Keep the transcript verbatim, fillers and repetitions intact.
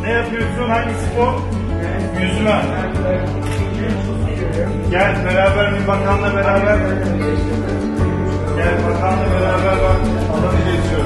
Ne yapıyorsun? Hangi spor? Yüzme. Gel beraber bir bakanla beraber. Gel bakanla beraber bak. Alanı geziyor.